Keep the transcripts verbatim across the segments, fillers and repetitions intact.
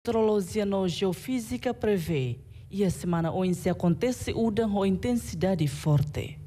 Meteorologia no Geofísica prevê e a semana onde acontece udang com intensidade forte.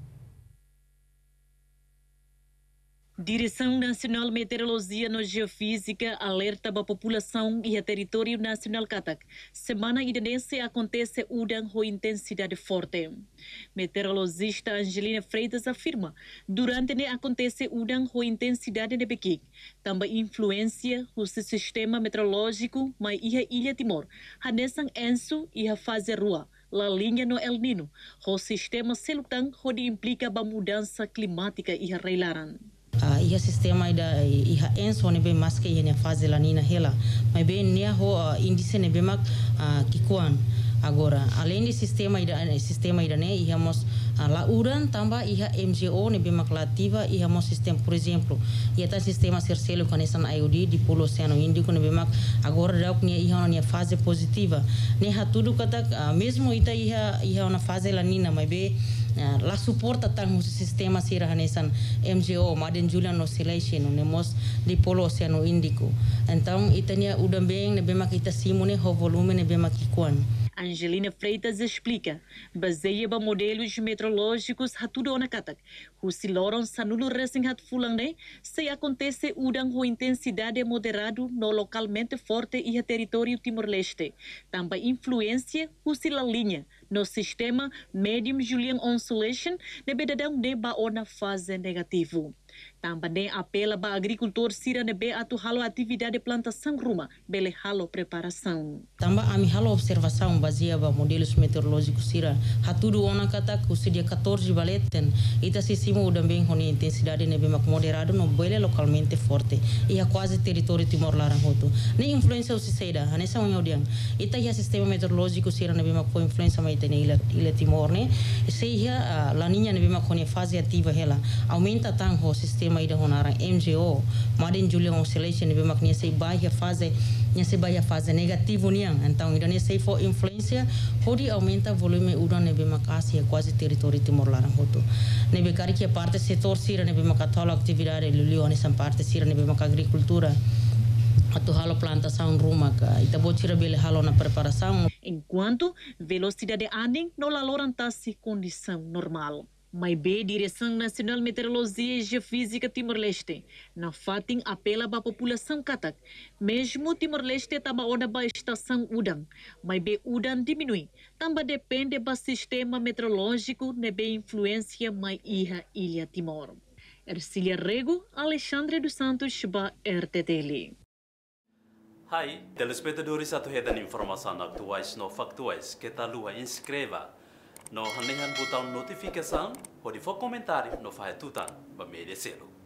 Direção Nacional Meteorologia no Geofísica alerta a população e a território nacional Katak. Semana indonésia acontece udang com intensidade forte. Meteorologista Angelina Freitas afirma, durante ne acontece udang com intensidade de Pequim, também influência o sistema meteorológico mais a Ilha Timor, Hanesang Enso e a fase rua. La linha no El Nino, o sistema selutang onde implica a mudança climática e a reilaran. Uh, iha sistema ida iha enso ne be maske iha fase la nina hela mas bem ne ho uh, índice ne be mak uh, kikuan agora além do sistema ida sistema ida ne iha mos uh, la uran tamba iha M G O ne be mak lativa iha mos sistema por exemplo iha ta sistema sercelo conexão I O D di polo oceano índico ne be mak agora da ne iha na fase positiva ne ha tudo kata uh, mesmo ita iha iha na fase la nina mas be Uh, la suporta tang o sistema sira hanesan M G O Maden Julian Oscillation nemos di polo oceano índico então itania udang bem ne bema kita simone ho volume ne bema kikuan. Angelina Freitas explica, baseia ba modelos meteorológicos hatudo na katak, o siloron sanulo recém hat fulane, se acontece udang com intensidade moderado no localmente forte e a território Timor-Leste, também influência o sila linha no sistema Medium Julian Oscillation ne bedadang ne ba ona fase negativo. Também apela para agricultor sira nebe atu halo atividade de plantação ruma, bele halo preparação. Também a mi halo observação baseada ba modelos meteorológicos sira hatudo ona kata ku dia quatorze baleten ita sisimo udang bem com intensidade nebe mak moderado no bele localmente forte e a quase território Timor larang hoto. Nem influência o siseda, anessa um odiang. Ita ia sistema meteorológico sira nebe mak foi influência mai tene ilha ilha Timor ne. Se ia la niña nebe mak com fase ativa hela aumenta tang ho sistema ida honara M G O Maden Julian Oscillation ne be mak ne sei baixa fase ne sei baixa fase negativo niang então ida ne sei for influência hodi aumenta volume udan ne be mak asia quase território Timor larang hoto ne be kari que parte setor sira ne be mak atolo atividade lulio ne san parte sira ne be mak agricultura atu halo plantação ruma ka ita botira bele halo na preparação enquanto velocidade anding no lalorantasi condição normal. Mas B, Direção Nacional Meteorologia e Geofísica Timor-Leste, na fatin apela para a população Katak. Mesmo Timor-Leste tamba ona ba estação udang, mas B udang diminui. Tamba depende do sistema meteorológico ne be influência mai iha Ilha Timor. Ercília Rego, Alexandre dos Santos, ba R T T L. Hai, telespectadores atuhedan informação atuais no factuais que tá lua inscreva. No hanehan botão notificação, pode for comentário no faz tutan, ba merecê-lo.